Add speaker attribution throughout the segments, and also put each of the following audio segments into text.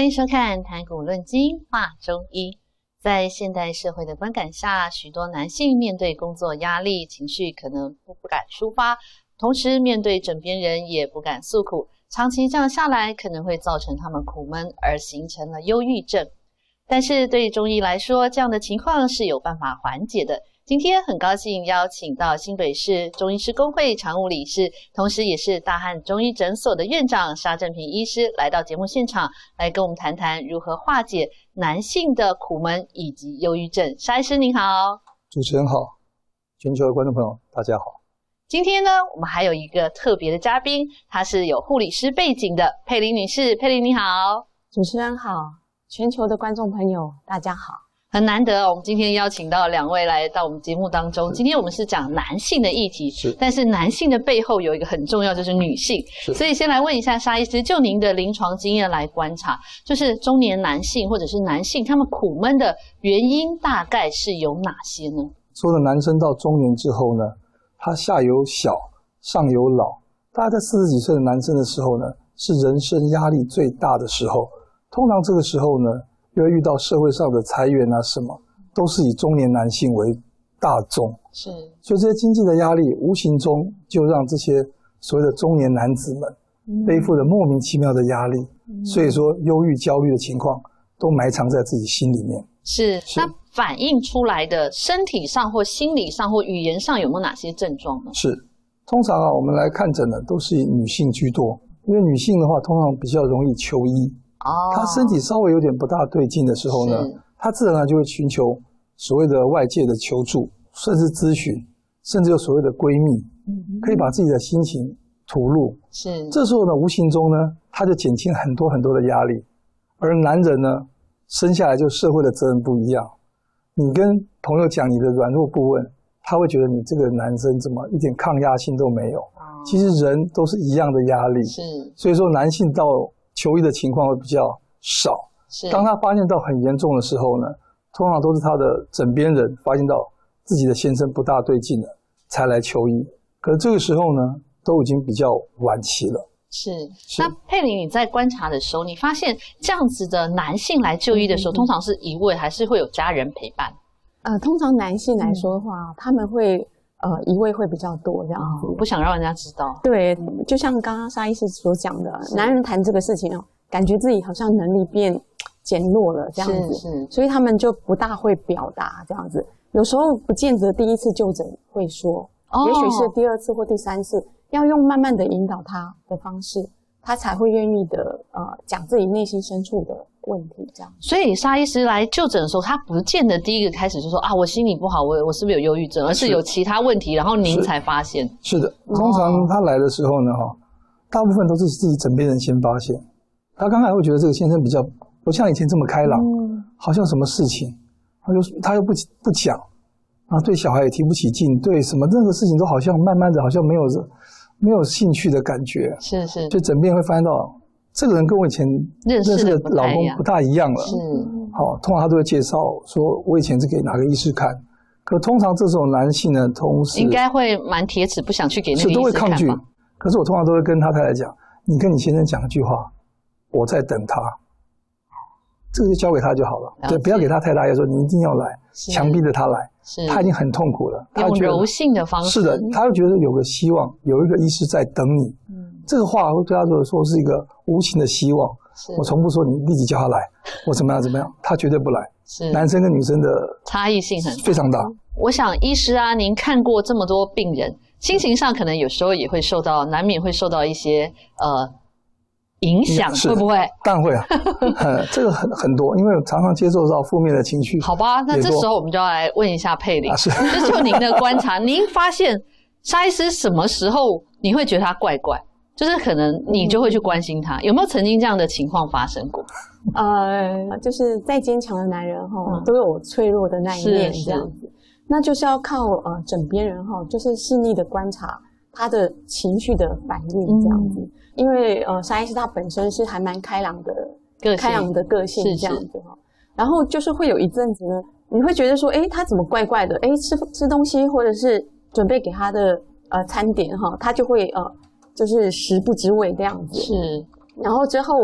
Speaker 1: 欢迎收看《谈古论今话中医》。在现代社会的观感下，许多男性面对工作压力，情绪可能不敢抒发，同时面对枕边人也不敢诉苦，长期这样下来，可能会造成他们苦闷，而形成了忧郁症。但是对中医来说，这样的情况是有办法缓解的。今天很高兴邀请到新北市中医师公会常务理事，同时也是大汉中医诊所的院长沙正平医师来到节目现场，来跟我们谈谈如何化解男性的苦闷以及忧郁症。沙医师您好。
Speaker 2: 主持人好，全球的观众朋友大家好。
Speaker 1: 今天呢，我们还有一个特别的嘉宾，她是有护理师背景的佩玲女士。佩玲你好。
Speaker 3: 主持人好，全球的观众朋友大家好。
Speaker 1: 很难得我们今天邀请到两位来到我们节目当中。今天我们是讲男性的议题，但是男性的背后有一个很重要，就是女性。所以先来问一下沙医师，就您的临床经验来观察，就是中年男性或者是男性他们苦闷的原因大概是有哪些呢？
Speaker 2: 说的男生到中年之后呢，他下有小，上有老。大概在40几岁的男生的时候呢，是人生压力最大的时候。通常这个时候呢，又会遇到社会上的裁员啊什么，都是以中年男性为大众。
Speaker 1: 是，
Speaker 2: 所以这些经济的压力无形中就让这些所谓的中年男子们背负了莫名其妙的压力。所以说忧郁焦虑的情况都埋藏在自己心里面。
Speaker 1: 是，那反映出来的身体上或心理上或语言上有没有哪些症状呢？
Speaker 2: 是，通常我们来看诊呢都是以女性居多，因为女性的话通常比较容易求医。她身体稍微有点不大对劲的时候呢，她自然就会寻求所谓的外界的求助，甚至咨询，甚至有所谓的闺蜜，可以把自己的心情吐露。
Speaker 1: 是，
Speaker 2: 这时候呢，无形中呢，她就减轻很多很多的压力。而男人呢，生下来就社会的责任不一样，你跟朋友讲你的软弱部分，他会觉得你这个男生怎么一点抗压性都没有。其实人都是一样的压力。
Speaker 1: 是，
Speaker 2: 所以说男性到求医的情况会比较少。当他发现到很严重的时候呢，通常都是他的枕边人发现到自己的先生不大对劲了，才来求医。可是这个时候呢，都已经比较晚期了。
Speaker 1: 是。那佩玲，你在观察的时候，你发现这样子的男性来就医的时候，通常是一位还是会有家人陪伴？
Speaker 3: 通常男性来说的话，他们会一位会比较多这样子，
Speaker 1: 不想让人家知道。
Speaker 3: 对，就像刚刚沙医师所讲的，男人谈这个事情感觉自己好像能力变减弱了这样子，所以他们就不大会表达这样子。有时候不见得第一次就诊会说，也许是第二次或第三次，要用慢慢的引导他的方式，他才会愿意的讲自己内心深处的问题这样。
Speaker 1: 所以沙医师来就诊的时候，他不见得第一个开始就说我心情不好，我是不是有忧郁症，而是有其他问题，然后您才发现。
Speaker 2: 是的，通常他来的时候呢，大部分都是自己枕边人先发现。他刚才会觉得这个先生比较不像以前这么开朗，好像什么事情他又不讲啊，对小孩也提不起劲，对什么任何事情都好像慢慢的好像没有兴趣的感觉。
Speaker 1: 是，
Speaker 2: 就枕边会发现到这个人跟我以前认识的老公不大一样了。
Speaker 1: 是，
Speaker 2: 通常他都会介绍说我以前是给哪个医师看，可通常这种男性呢，同时
Speaker 1: 应该会蛮铁齿，不想去给那个医师看吧。
Speaker 2: 是都会抗拒。可是我通常都会跟他太太讲，你跟你先生讲一句话，我在等他，这个就交给他就好了。对，不要给他太大压力，说你一定要来，强逼着他来。他已经很痛苦了，他
Speaker 1: 用柔性的方式。
Speaker 2: 是的，他会觉得有个希望，有一个医师在等你。这个话会对他说是一个无情的希望。我从不说你立即叫他来，我怎么样，他绝对不来。男生跟女生的
Speaker 1: 差异性很
Speaker 2: 非常大。
Speaker 1: 我想医师您看过这么多病人，心情上可能有时候也会难免会受到一些影响，会不会？
Speaker 2: 当然会这个很多，因为常常接受到负面的情绪。
Speaker 1: 好吧，那这时候我们就要来问一下佩玲，就您的观察，您发现沙医师什么时候你会觉得他怪怪？就是可能你就会去关心他，有没有曾经这样的情况发生过？
Speaker 3: 就是再坚强的男人都有脆弱的那一面这样子，那就是要靠枕边人就是细腻的观察他的情绪的反应这样子。因为沙医师他本身是还蛮开朗的个性这样子然后就是会有一阵子呢，你会觉得说他怎么怪怪的，吃东西或者是准备给他的餐点他就会就是食不知味这样子。
Speaker 1: 是，
Speaker 3: 然后之后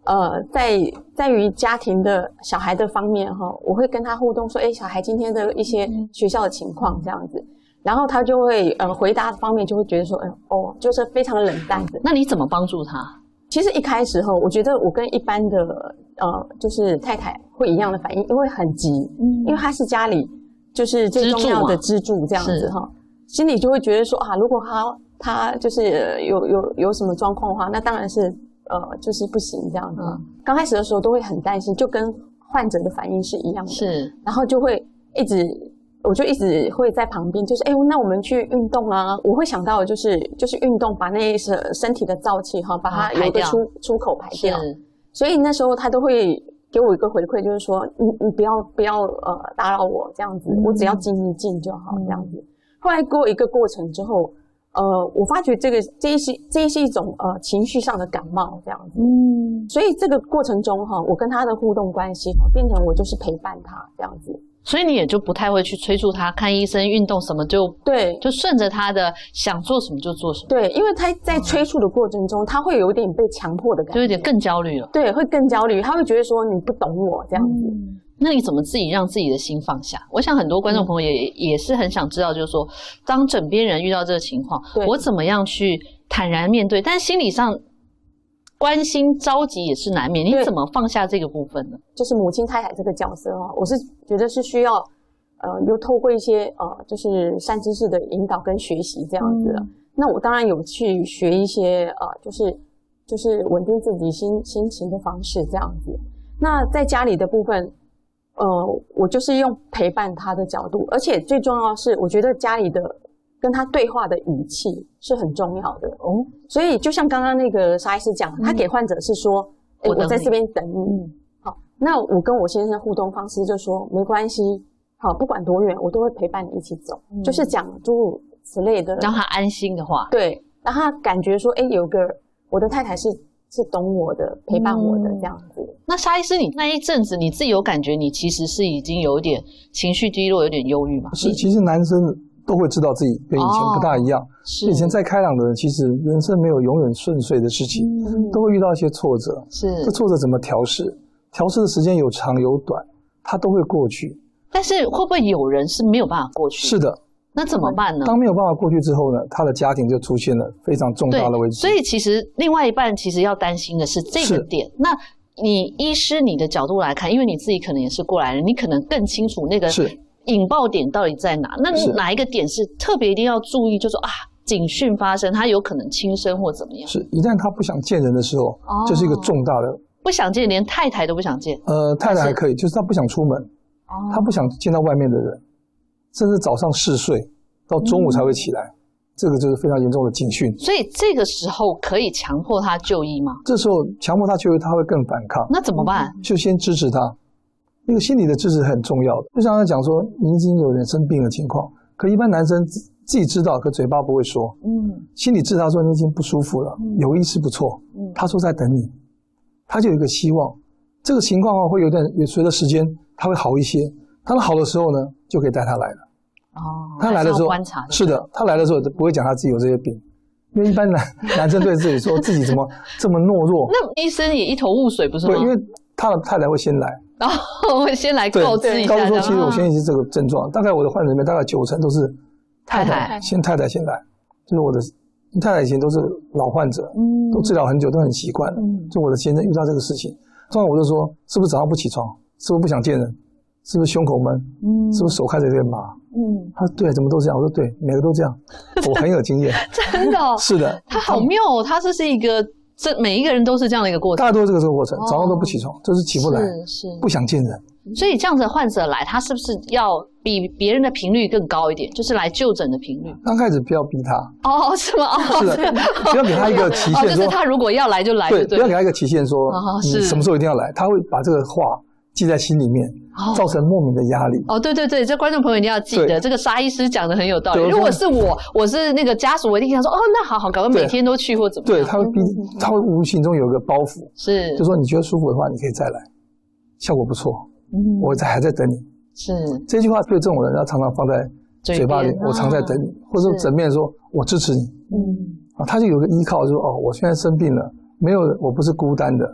Speaker 3: 在于家庭的小孩的方面哈，我会跟他互动说，小孩今天的一些学校的情况这样子，然后他就会回答方面就会觉得说，就是非常的冷淡的。
Speaker 1: 那你怎么帮助他？
Speaker 3: 其实一开始我觉得我跟一般的就是太太会一样的反应，因为很急，因为他是家里就是最重要的支柱这样子哈，心里就会觉得说如果他就是有什么状况的话，那当然是就是不行这样子。刚开始的时候都会很担心，就跟患者的反应是一样的，是，然后就会我就一直会在旁边，就是那我们去运动啊，我会想到的就是运动，把那身体的燥气把它有一个出口排掉。所以那时候他都会给我一个回馈，就是说你不要打扰我这样子，我只要静一静就好这样子。后来过一个过程之后，我发觉这是一种情绪上的感冒这样子。所以这个过程中我跟他的互动关系变成我就是陪伴他这样子。
Speaker 1: 所以你也就不太会去催促他看医生、运动什么，就顺着他的想做什么就做什么。
Speaker 3: 对，因为他在催促的过程中，他会有一点被强迫的感觉，
Speaker 1: 就有点更焦虑了。
Speaker 3: 对，会更焦虑，他会觉得说你不懂我这样子。
Speaker 1: 那你怎么自己让自己的心放下？我想很多观众朋友也是很想知道，就是说，当枕边人遇到这个情况，我怎么样去坦然面对？但心理上关心着急也是难免，你怎么放下这个部分呢？
Speaker 3: 就是母亲太太这个角色我是觉得是需要又透过一些就是善知识的引导跟学习这样子那我当然有去学一些就是稳定自己心情的方式这样子。那在家里的部分我就是用陪伴他的角度，而且最重要的是我觉得家里的跟他对话的语气是很重要的所以就像刚刚那个沙医师讲他给患者是说我在这边等你好，那我跟我先生互动方式就说没关系好，不管多远我都会陪伴你一起走就是讲诸如此类的
Speaker 1: 让他安心的话，
Speaker 3: 对，让他感觉说有个我的太太是懂我的，陪伴我的这样子。
Speaker 1: 那沙医师你那一阵子你自己有感觉你其实是已经有点情绪低落有点忧郁吗？
Speaker 2: 是，其实男生都会知道自己跟以前不大一样以前再开朗的人其实人生没有永远顺遂的事情都会遇到一些挫折，这挫折怎么调试的时间有长有短它都会过去，
Speaker 1: 但是会不会有人是没有办法过去？
Speaker 2: 是的。
Speaker 1: 那怎么办呢？
Speaker 2: 当没有办法过去之后呢，他的家庭就出现了非常重大的危机。
Speaker 1: 所以其实另外一半其实要担心的是这个点。那你医师你的角度来看，因为你自己可能也是过来人，你可能更清楚那个引爆点到底在哪。那哪一个点是特别一定要注意，就是说警讯发生，他有可能轻生或怎么样？
Speaker 2: 是，一旦他不想见人的时候，就是一个重大的
Speaker 1: 不想见，连太太都不想见。
Speaker 2: 太太还可以，就是他不想出门，他不想见到外面的人。甚至早上嗜睡到中午才会起来，这个就是非常严重的警讯。
Speaker 1: 所以这个时候可以强迫他就医吗？
Speaker 2: 这时候强迫他就医，他会更反抗。
Speaker 1: 那怎么办？
Speaker 2: 就先支持他，那个心理的支持很重要的。就像他讲说，你已经有人生病的情况，可一般男生自己知道，可嘴巴不会说。心理治他说你已经不舒服了，有医师不错。他说在等你，他就有一个希望。这个情况会有随着时间他会好一些。他好的时候呢，就可以带他来了。他来的时候，是的，他来的时候不会讲他自己有这些病，因为一般男生对自己说自己怎么这么懦弱。
Speaker 1: 那医生也一头雾水，不是吗？
Speaker 2: 对，因为他的太太会先来，
Speaker 1: 然后会先来告知一下，
Speaker 2: 告诉说其实我现在是这个症状，大概我的患者里面大概90%都是太太先来，就是我的太太以前都是老患者，都治疗很久，都很习惯了。就我的先生遇到这个事情，通常我就说是不是早上不起床，是不是不想见人？是不是胸口闷？是不是手开始有点麻？他说对，怎么都这样？我说对，每个都这样，我很有经验。
Speaker 1: 真的
Speaker 2: 是的，
Speaker 1: 他好妙他这是一个，每一个人都是这样的一个过程，
Speaker 2: 大家都是这个过程，早上都不起床，就是起不来，不想见人。
Speaker 1: 所以这样子的患者来，他是不是要比别人的频率更高一点？就是来就诊的频率。
Speaker 2: 刚开始不要逼他。
Speaker 1: 是吗？
Speaker 2: 是的，不要给他一个期限，
Speaker 1: 就是他如果要来就来，
Speaker 2: 对，不要给他一个期限说你什么时候一定要来，他会把这个话记在心里面，造成莫名的压力。
Speaker 1: 对，这观众朋友一定要记得，这个沙医师讲的很有道理。如果是我是那个家属，我一定想说，那好，赶快每天都去或怎么样。
Speaker 2: 对，他会无形中有一个包袱，就说你觉得舒服的话，你可以再来，效果不错，我还在等你。是这句话对这种人要常常放在嘴巴里，我常在等你，或者枕边说我支持你。他就有个依靠，就说我现在生病了，没有，我不是孤单的。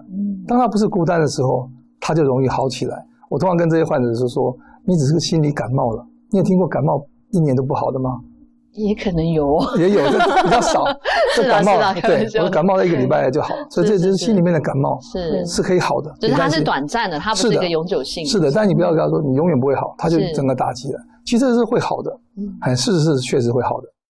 Speaker 2: 当他不是孤单的时候，他就容易好起来。我通常跟这些患者说，你只是心理感冒了。你有听过感冒1年都不好的吗？
Speaker 1: 也可能有，
Speaker 2: 也有，这比较少。这感冒，对，我感冒了1个礼拜就好，所以这就是心里面的感冒，是可以好的。
Speaker 1: 就是它是短暂的，它不是一个永久性。
Speaker 2: 是的，但你不要跟他说你永远不会好，他就整个打击了。其实这是会好的，是确实会好的。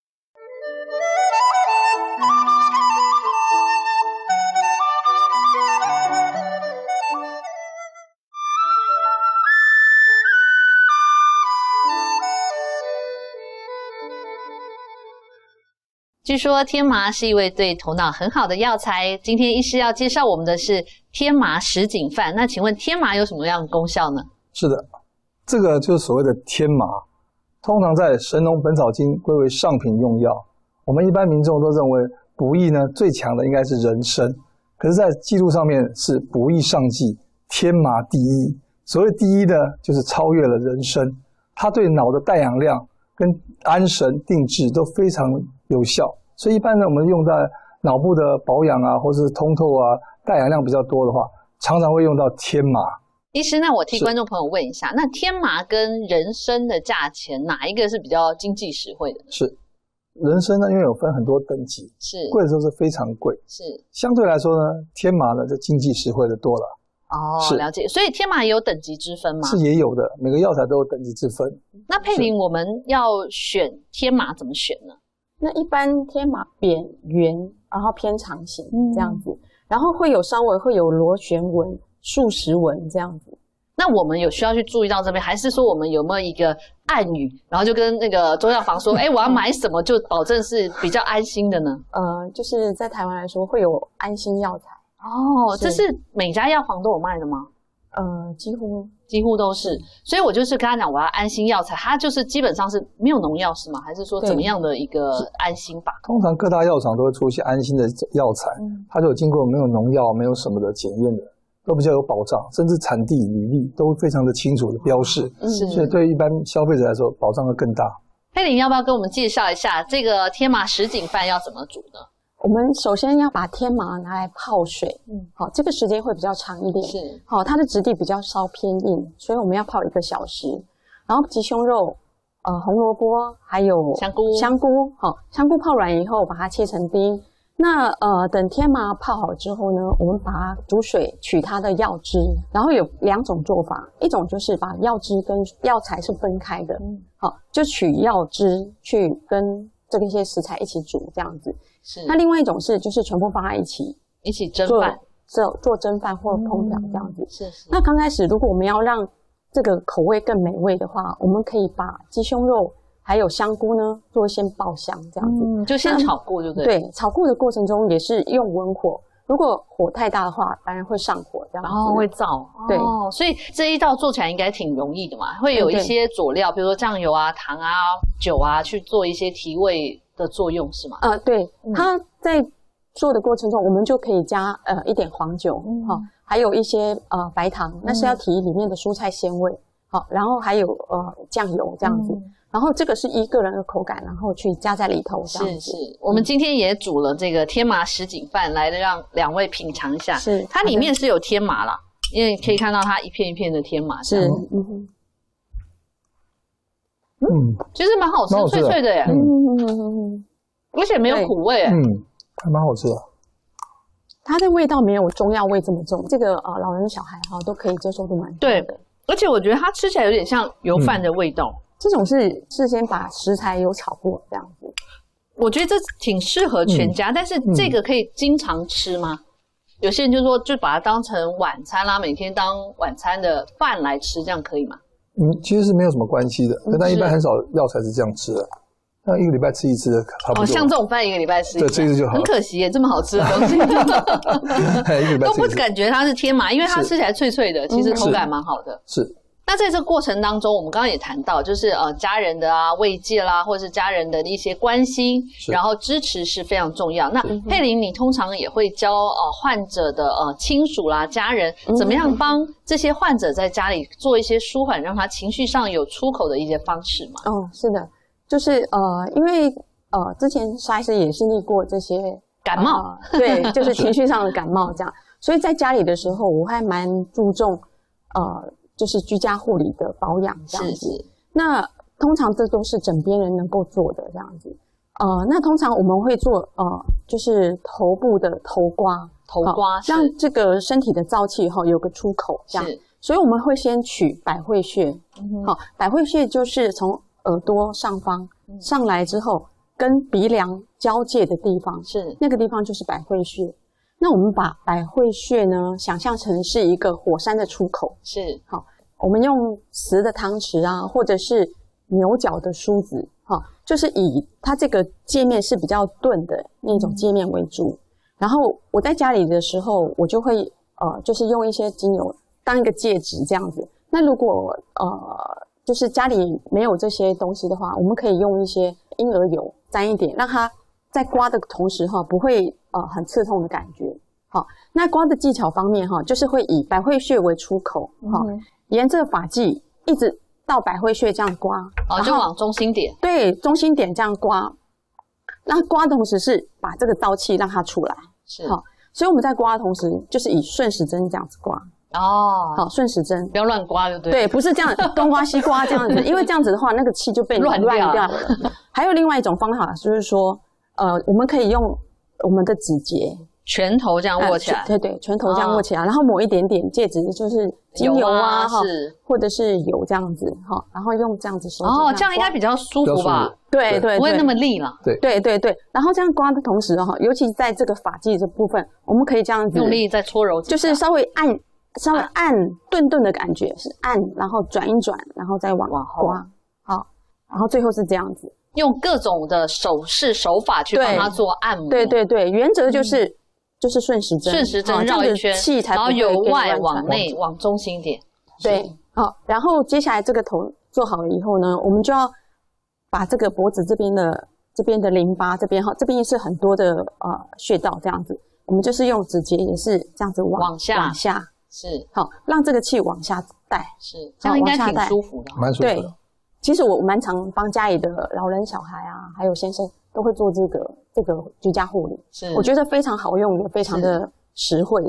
Speaker 1: 据说天麻是一味对头脑很好的药材。今天医师要介绍我们的是天麻什锦饭。那请问天麻有什么样的功效呢？
Speaker 2: 是的，这个就是所谓的天麻，通常在《神农本草经》归为上品用药。我们一般民众都认为补益呢最强的应该是人参，可是在记录上面是补益上计，天麻第一。所谓第一呢，就是超越了人参，它对脑的带氧量跟安神定志都非常有效，所以一般呢，我们用在脑部的保养啊，或是通透啊，带氧量比较多的话，常常会用到天麻。
Speaker 1: 医师，那我替观众朋友问一下，那天麻跟人参的价钱哪一个是比较经济实惠的？
Speaker 2: 是人参呢，因为有分很多等级，
Speaker 1: 是
Speaker 2: 贵的时候是非常贵，
Speaker 1: 是
Speaker 2: 相对来说呢，天麻呢就经济实惠的多了。
Speaker 1: 哦，了解。所以天麻也有等级之分吗？
Speaker 2: 是也有的，每个药材都有等级之分。
Speaker 1: 那佩玲，我们要选天麻怎么选呢？
Speaker 3: 那一般天麻扁圆，然后偏长形这样子，然后稍微会有螺旋纹、数十纹这样子。
Speaker 1: 那我们有需要去注意到这边，还是说我们有没有一个暗语，然后就跟那个中药房说，我要买什么，就保证是比较安心的呢？
Speaker 3: 就是在台湾来说，会有安心药材。
Speaker 1: 哦，这是每家药房都有卖的吗？
Speaker 3: 几乎
Speaker 1: 都是，所以我就是跟他讲我要安心药材，它就是基本上是没有农药是吗？还是说怎么样的一个安心法？
Speaker 2: 通常各大药厂都会出一些安心的药材，它就有经过没有农药、没有什么的检验的，都比较有保障，甚至产地、履历都非常的清楚的标示，所以对一般消费者来说保障会更大。
Speaker 1: 佩玲要不要跟我们介绍一下这个天麻什锦饭要怎么煮呢？
Speaker 3: 我们首先要把天麻拿来泡水，好，这个时间会比较长一点，
Speaker 1: 是，
Speaker 3: 好，它的质地比较稍偏硬，所以我们要泡1个小时。然后鸡胸肉、红萝卜还有香菇，好，香菇泡软以后把它切成丁。那等天麻泡好之后呢，我们把它煮水取它的药汁，然后有2种做法，一种就是把药汁跟药材是分开的，好，就取药汁去跟这些食材一起煮这样子。
Speaker 1: 是，
Speaker 3: 那另外一种就是全部放在一起
Speaker 1: 蒸饭，
Speaker 3: 做蒸饭或烹调这样子。
Speaker 1: 是。
Speaker 3: 那刚开始如果我们要让这个口味更美味的话，我们可以把鸡胸肉还有香菇呢做先爆香这样子，
Speaker 1: 就先炒过就对。
Speaker 3: 对，炒过的过程中也是用文火，如果火太大的话，当然会上火这样子。
Speaker 1: 会燥。
Speaker 3: 对，
Speaker 1: 所以这一道做起来应该挺容易的嘛，会有一些佐料，比如说酱油啊、糖啊、酒啊，去做一些提味的作用是吗？
Speaker 3: 对，它在做的过程中，我们就可以加一点黄酒，还有一些白糖，那是要提里面的蔬菜鲜味，好，然后还有酱油这样子，然后这个是依个人的口感，然后去加在里头这样子。
Speaker 1: 是，我们今天也煮了这个天麻什锦饭，来让2位品尝一下。
Speaker 3: 是，
Speaker 1: 它里面是有天麻啦，因为可以看到它一片一片的天麻。
Speaker 3: 是，
Speaker 1: 其实蛮好吃，脆脆的耶。而且没有苦味，
Speaker 2: 还蛮好吃的。
Speaker 3: 它的味道没有中药味这么重，这个老人小孩都可以接受度蛮高的。
Speaker 1: 对，而且我觉得它吃起来有点像油饭的味道。
Speaker 3: 这种是事先把食材有炒过这样子。
Speaker 1: 我觉得这挺适合全家，但是这个可以经常吃吗？有些人就说就把它当成晚餐啦，每天当晚餐的饭来吃，这样可以吗？
Speaker 2: 其实是没有什么关系的，但一般很少药材是这样吃的。那1个礼拜吃1次的差不多。
Speaker 1: 像这种饭1个礼拜吃1次，
Speaker 2: 对，吃1次就好。
Speaker 1: 很可惜耶，这么好吃的东西都不感觉它是天麻，因为它吃起来脆脆的，其实口感蛮好的。
Speaker 2: 是。
Speaker 1: 那在这个过程当中，我们刚刚也谈到，就是家人的慰藉啦，或者是家人的一些关心，然后支持是非常重要。那佩玲，你通常也会教患者的亲属啦、家人，怎么样帮这些患者在家里做一些舒缓，让他情绪上有出口的一些方式吗？
Speaker 3: 是的，就是因为之前沙医师也经历过这些
Speaker 1: 感冒，
Speaker 3: 对，就是情绪上的感冒这样， 所以在家里的时候，我还蛮注重就是居家护理的保养这样子。是。那通常这都是枕边人能够做的这样子。那通常我们会做就是头部的头刮，让这个身体的燥气有个出口这样。所以我们会先取百会穴，百会穴就是从耳朵上方上来之后，跟鼻梁交界的地方，是那个地方就是百会穴。那我们把百会穴呢想象成是一个火山的出口，是好，我们用瓷的汤匙啊，或者是牛角的梳子，就是以它这个界面是比较钝的那种界面为主。然后我在家里的时候，我就会就是用一些精油当一个介质这样子。那如果就是家里没有这些东西的话，我们可以用一些婴儿油沾一点，让它在刮的同时不会很刺痛的感觉。好，那刮的技巧方面就是会以百会穴为出口，沿着发际一直到百会穴这样刮，
Speaker 1: 就往中心点。
Speaker 3: 对，中心点这样刮。那刮的同时是把这个燥气让它出来。是。好，所以我们在刮的同时就是以顺时针这样子刮。好，顺时针，
Speaker 1: 不要乱刮就对。
Speaker 3: 对，不是这样东刮西刮这样子，因为这样子的话，那个气就被乱掉了。还有另外一种方法，就是说，我们可以用我们的指节，
Speaker 1: 拳头这样握起来。
Speaker 3: 对，拳头这样握起来，然后抹一点点戒指，就是精油啊，或者是油这样子，然后用这样子手指。
Speaker 1: 这样应该比较舒服吧？
Speaker 3: 对，
Speaker 1: 不会那么利了。
Speaker 3: 对，然后这样刮的同时尤其在这个发际这部分，我们可以这样子
Speaker 1: 用力再搓揉，
Speaker 3: 就是稍微按顿的感觉，是按，然后转一转，然后再往后刮，好，然后最后是这样子，
Speaker 1: 用各种的手势手法去帮它做按摩。
Speaker 3: 对，原则就是顺时针
Speaker 1: 绕一圈，
Speaker 3: 气才
Speaker 1: 然后由外往内往中心点。
Speaker 3: 对，好，然后接下来这个头做好了以后呢，我们就要把这个脖子这边的淋巴这边是很多的穴道这样子，我们就是用指节也是这样子往下。是，好，让这个气往下带，
Speaker 1: 是，这样应该挺舒服的，
Speaker 2: 蛮舒服的。
Speaker 3: 对，其实我蛮常帮家里的老人、小孩啊，还有先生都会做这个居家护理，是，我觉得非常好用，也非常的实惠。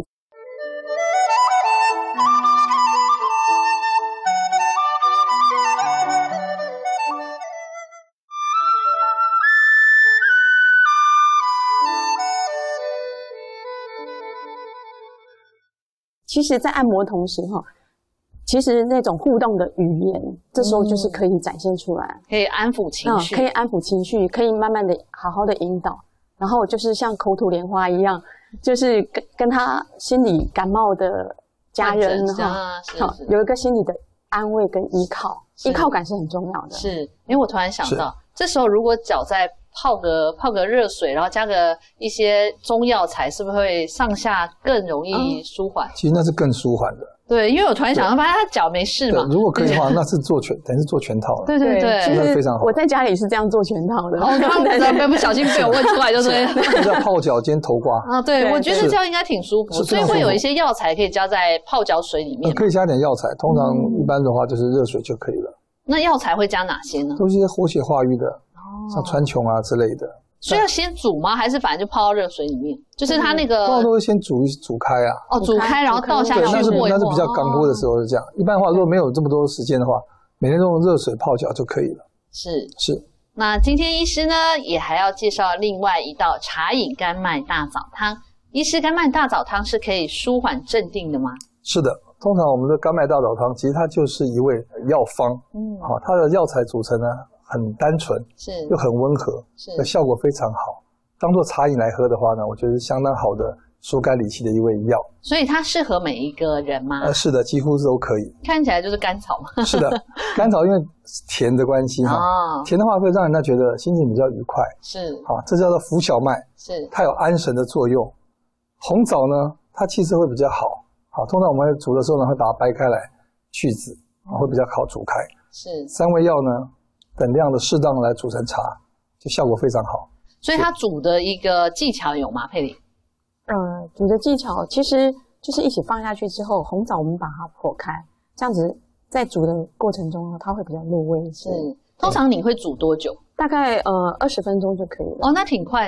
Speaker 3: 其实在按摩的同时其实那种互动的语言这时候就是可以展现出来，
Speaker 1: 可以安抚情绪，
Speaker 3: 可以安抚情绪，可以慢慢的好好的引导，然后就是像口吐莲花一样，就是跟他心里感冒的家人有一个心理的安慰跟依靠，依靠感是很重要的。
Speaker 1: 是，因为我突然想到，这时候如果脚在泡个热水，然后加个一些中药材，是不是会上下更容易舒缓？
Speaker 2: 其实那是更舒缓的。对，
Speaker 1: 因为我突然想到，发现他脚没事嘛。
Speaker 2: 如果可以的话，那是等于是做全套了。
Speaker 1: 对，
Speaker 3: 其实
Speaker 2: 非常好。
Speaker 3: 我在家里是这样做全套的。
Speaker 1: 不小心被我问出来就是。
Speaker 2: 叫泡脚兼头刮。
Speaker 1: 对，我觉得这样应该挺舒服，所以会有一些药材可以加在泡脚水里面。
Speaker 2: 可以加点药材，通常一般的话就是热水就可以了。
Speaker 1: 那药材会加哪些呢？
Speaker 2: 都是一些活血化瘀的，像川穹啊之类的。
Speaker 1: 所以要先煮吗？还是反正就泡到热水里面？就是它那个，
Speaker 2: 通常都会先煮开啊。
Speaker 1: 煮开然后倒下去过一过。
Speaker 2: 那是比较干锅的时候是这样。一般的话，如果没有这么多时间的话，每天都用热水泡脚就可以了。是。
Speaker 1: 那今天医师呢，也还要介绍另外一道茶饮甘麦大枣汤。医师，甘麦大枣汤是可以舒缓镇定的吗？
Speaker 2: 是的，通常我们的甘麦大枣汤其实它就是一味药方。它的药材组成呢很单纯，又很温和，效果非常好。当做茶饮来喝的话呢，我觉得是相当好的疏肝理气的一味药。
Speaker 1: 所以它适合每一个人吗？
Speaker 2: 是的，几乎都可以。
Speaker 1: 看起来就是甘草嘛。
Speaker 2: 是的，甘草因为甜的关系甜的话会让人家觉得心情比较愉快。这叫做浮小麦，它有安神的作用。红枣呢，它气色会比较好。通常我们煮的时候呢，会把它掰开来去籽，会比较好煮开。三味药呢，等量的适当的来煮成茶，就效果非常好。
Speaker 1: 所以它煮的一个技巧有吗，佩玲？
Speaker 3: 煮的技巧其实就是一起放下去之后，红枣我们把它剖开，这样子在煮的过程中呢，它会比较入味。
Speaker 1: 通常你会煮多久？
Speaker 3: 大概20分钟就可以了。
Speaker 1: 那挺快的啊。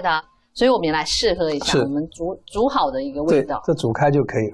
Speaker 1: 所以我们也来试喝一下我们煮好的一个味道。
Speaker 2: 对，这煮开就可以了。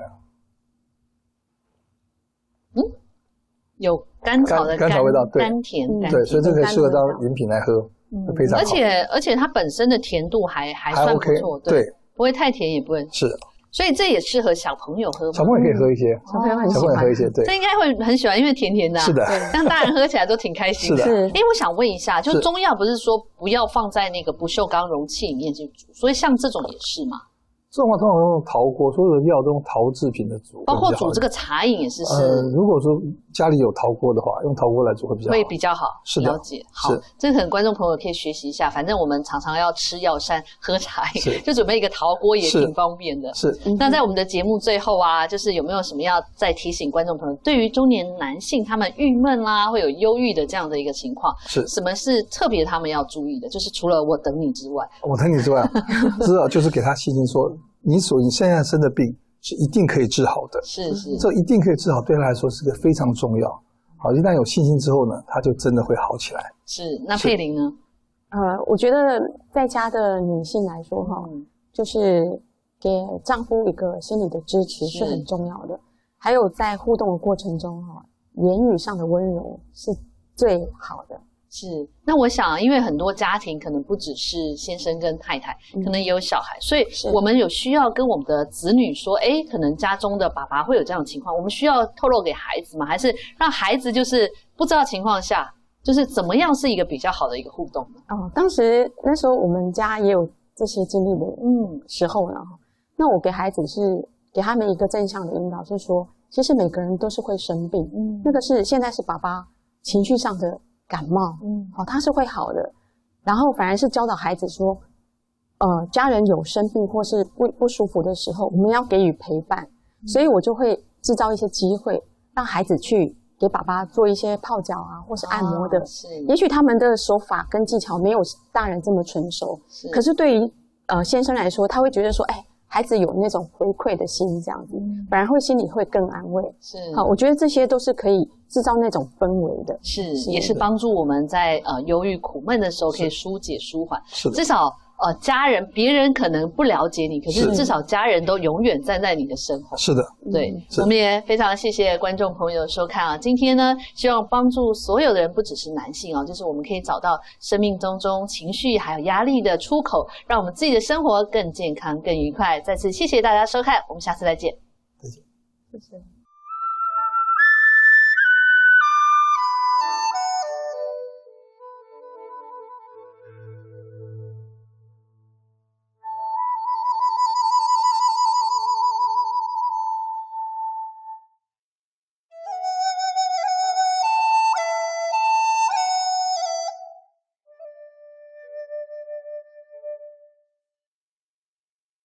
Speaker 1: 有甘草的
Speaker 2: 甘草味道，对，
Speaker 1: 甘甜，
Speaker 2: 对，所以这可以适合当饮品来喝，非常好。
Speaker 1: 而且它本身的甜度还算不错，对，不会太甜，也不会
Speaker 2: 是。
Speaker 1: 所以这也适合小朋友喝吗？
Speaker 2: 小朋友也可以喝一些，
Speaker 3: 小朋友很喜欢
Speaker 2: 喝一些，对，
Speaker 1: 这应该会很喜欢，因为甜甜的，
Speaker 2: 是的，
Speaker 1: 让大人喝起来都挺开心的。
Speaker 2: 是的，
Speaker 1: 我想问一下，就中药不是说不要放在那个不锈钢容器里面去煮，所以像这种也是吗？
Speaker 2: 这种话通常用陶锅，所有的药都用陶制品的煮，
Speaker 1: 包括煮这个茶饮也是。
Speaker 2: 如果说家里有陶锅的话，用陶锅来煮会比较好。
Speaker 1: 是的，了解。好，这可能观众朋友可以学习一下。反正我们常常要吃药膳、喝茶饮，就准备一个陶锅也挺方便的。
Speaker 2: 是。
Speaker 1: 那在我们的节目最后啊，就是有没有什么要再提醒观众朋友，对于中年男性他们郁闷啦，会有忧郁的这样的一个情况，什么是特别他们要注意的？就是除了我等你之外，
Speaker 2: 知道就是给他信心说。你现在生的病是一定可以治好的，
Speaker 1: 是，
Speaker 2: 这一定可以治好，对他来说是个非常重要。好，一旦有信心之后呢，他就真的会好起来。
Speaker 1: 是，那佩玲呢？
Speaker 3: 我觉得在家的女性来说哈，就是给丈夫一个心理的支持是很重要的，还有在互动的过程中哈，言语上的温柔是最好的。
Speaker 1: 是，那我想，因为很多家庭可能不只是先生跟太太，可能也有小孩，所以我们有需要跟我们的子女说，可能家中的爸爸会有这样的情况，我们需要透露给孩子吗？还是让孩子就是不知道情况下，就是怎么样是一个比较好的一个互动呢？
Speaker 3: 那时候我们家也有这些经历的时候呢，那我给孩子是给他们一个正向的引导，是说，其实每个人都是会生病，那个现在是爸爸情绪上的感冒，他是会好的。然后反而是教导孩子说，家人有生病或是不舒服的时候，我们要给予陪伴。所以我就会制造一些机会，让孩子去给爸爸做一些泡脚啊，或是按摩的。也许他们的手法跟技巧没有大人这么纯熟，可是对于先生来说，他会觉得说，孩子有那种回馈的心，这样子，反而会心里会更安慰。好，我觉得这些都是可以制造那种氛围的，
Speaker 1: 也是帮助我们在忧郁苦闷的时候可以疏解舒缓。至少家人别人可能不了解你，可是至少家人都永远站在你的身后。
Speaker 2: 是的，
Speaker 1: 对，我们也非常谢谢观众朋友的收看啊。今天呢，希望帮助所有的人，不只是男性就是我们可以找到生命中情绪还有压力的出口，让我们自己的生活更健康更愉快。再次谢谢大家收看，我们下次再见。
Speaker 2: 再见，谢谢。